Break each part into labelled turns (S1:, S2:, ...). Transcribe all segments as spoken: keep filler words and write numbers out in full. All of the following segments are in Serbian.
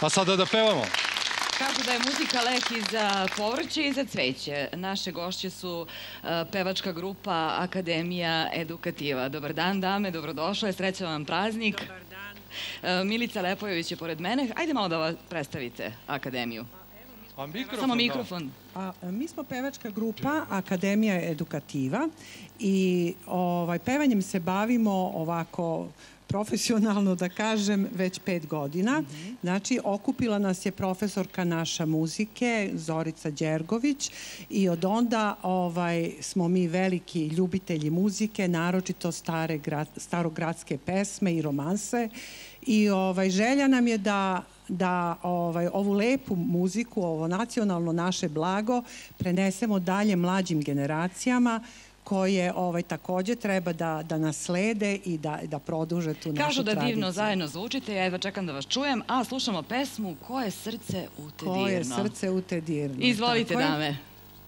S1: Pa sada da pevamo.
S2: Kažu da je muzika lek i za povrće i za cveće. Naše gošće su pevačka grupa Akademija Edukativa. Dobar dan, dame, dobrodošle, srećan vam praznik.
S3: Dobar dan.
S2: Milica Lepojević je pored mene. Ajde malo da vas predstavite Akademiju. Samo mikrofon.
S3: Mi smo pevačka grupa Akademija Edukativa i pevanjem se bavimo ovako profesionalno, da kažem, već pet godina. Znači, okupila nas je profesorka naša muzike, Zorica Đergović, i od onda smo mi veliki ljubitelji muzike, naročito starogradske pesme i romanse. I želja nam je da da ovu lepu muziku, ovo nacionalno naše blago prenesemo dalje mlađim generacijama koje takođe treba da naslede i da produže tu našu tradiciju.
S2: Kažu da divno zajedno zvučite, ja jedva čekam da vas čujem, a slušamo pesmu Koje srce u te dirno.
S3: Koje srce u te dirno.
S2: Izvolite, dame.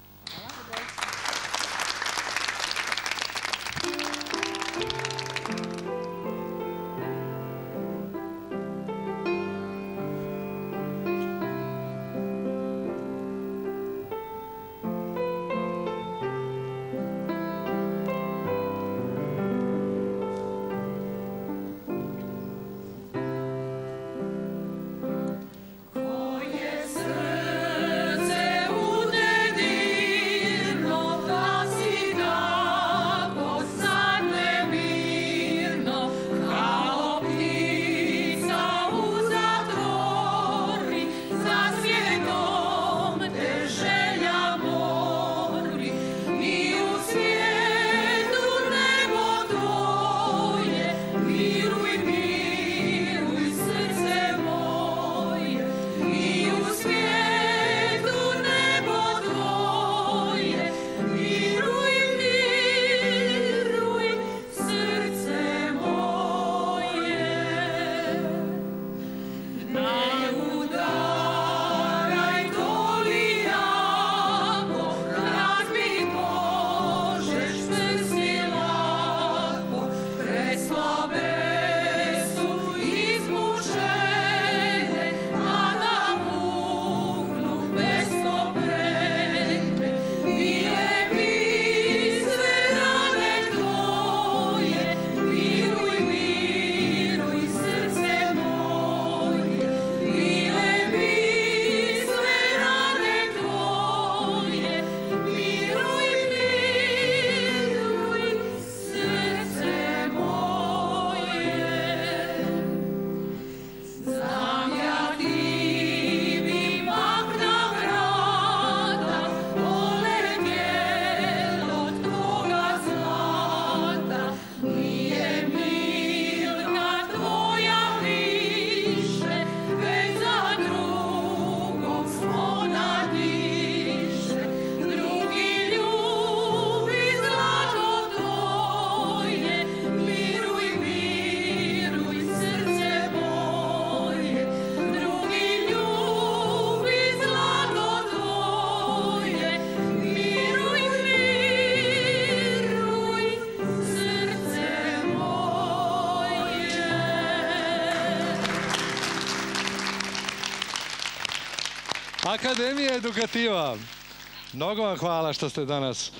S1: Akademija Edukativa. Mnogo vam hvala što ste danas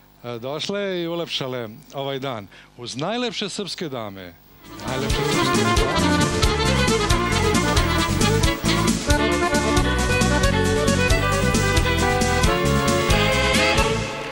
S1: došle i ulepšale ovaj dan. Uz najlepše srpske dame. Najlepše srpske dame.